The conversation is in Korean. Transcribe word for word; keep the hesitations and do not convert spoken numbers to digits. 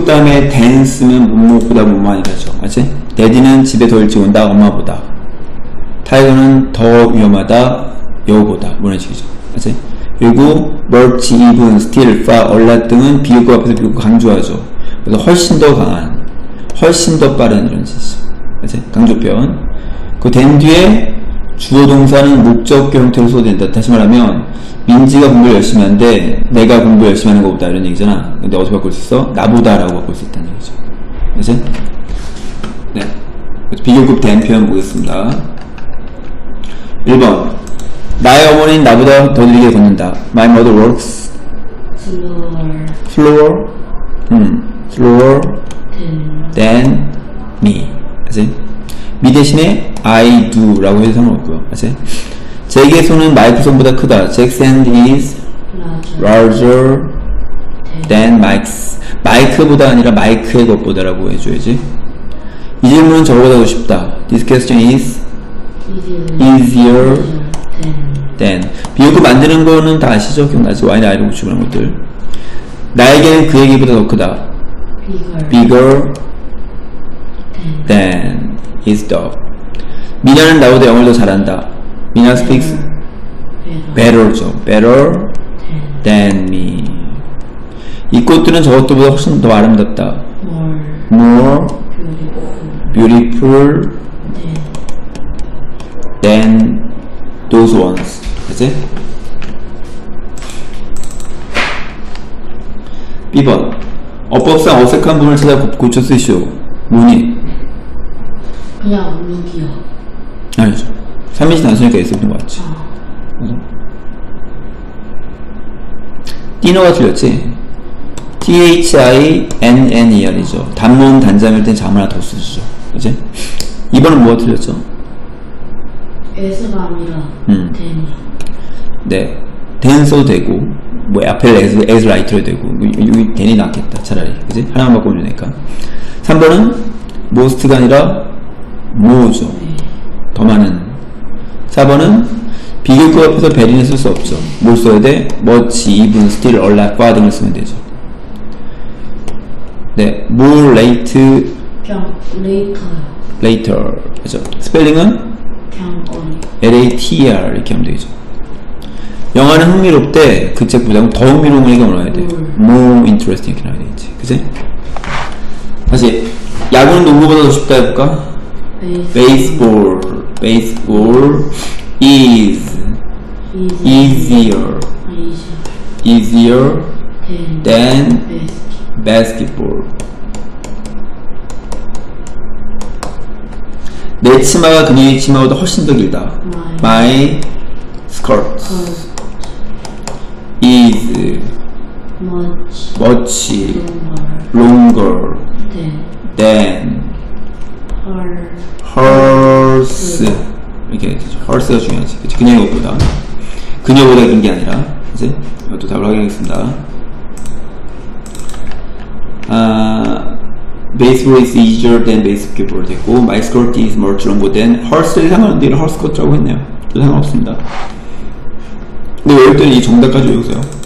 비교급 다음에 than 쓰면 뭐뭐보다 뭐만이라죠. 맞지? daddy는 집에 더 일찍 온다, 엄마보다. 타이거는 더 위험하다, 여우보다. 이런 식이죠. 맞지? 그리고 much, even, still, far, a lot 등은 비교급 앞에서 비교급 강조하죠. 그래서 훨씬 더 강한, 훨씬 더 빠른 이런 뜻이죠. 맞지? 강조 표현. 그 than 뒤에 주어 동사는 목적격 형태로 써도된다. 다시 말하면 민지가 공부를 열심히 하는데 내가 공부 열심히 하는 것보다 이런 얘기잖아. 근데 어떻게 바꿀 수 있어? 나보다 라고 바꿀 수 있다는 얘기죠. 그치? 네. 비교급 than 표현 보겠습니다. 일 번 나의 어머니는 나보다 더 느리게 걷는다. My mother works slower slower 음, slower than me. 그치? me 대신에 I do 라고 해도 상관없고요. 그치? 잭의 손은 마이크 손보다 크다. Jack's hand is larger than Mike's. 마이크보다 아니라 마이크의 것보다 라고 해줘야지. 이 질문은 저보다 더 쉽다. This question is easier than. 비교급 만드는 거는 다 아시죠? 기억나지? Y나 I를 붙이고 그런 것들. 나에게는 그 얘기보다 더 크다. Bigger than his dog. 미나는 나보다 영어를 더 잘한다. 미나 speaks better죠. better than me. 이 꽃들은 저것들보다 훨씬 더 아름답다. more beautiful than those ones. 그치? 비 번 어법상 어색한 부분을 찾아 고쳐 쓰시오. 뭐니? 그냥 룩이요. 아니죠. 삼인칭 단수니까 S 붙는 거 같지. 아. 디너가 틀렸지. T-H-I-N-N-E-R이죠. 단문 단자일 땐 자문 하나 더 쓰시죠. 그치? 이번은 뭐가 틀렸죠? S가 아니라 음. than이. 네. than 써도 되고, 뭐, 앞에 as, as right로 되고, 여기 than이 낫겠다, 차라리. 그치? 하나만 바꾸면 되니까. 삼 번은 most가 아니라 more죠. 네. 더 많은. 사 번은 비교급 앞에서 베리는 쓸 수 없죠. 뭘 써야 돼? much, even, still, a lot, far 등을 쓰면 되죠. 네, more late, 그냥 later. later. 그죠? 스펠링은 그냥 어리. L-A-T-E-R 이렇게 하면 되죠. 영화는 흥미롭대. 그 책보다 더 흥미로운 얘기가 나와야 돼. more interesting 이렇게 나와야 되겠지. 그치? 다시 야구는 농구보다 더 쉽다 해볼까? baseball, baseball is easier, easier than basketball. 내 치마가 그녀의 치마보다 훨씬 더 길다. My skirt is much longer than hers. 이렇게 되죠. hers가 중요하지. 그치? 그녀의 것보다. 그녀보다 긴 게 아니라. 그치? 이것도 답을 확인하겠습니다. 아, baseball is easier than basketball 됐고, my skirt is much longer than hers를 상관없는데 her skirt라고 했네요. 또 상관없습니다. 근데 외울 때는 이 정답까지 외우세요.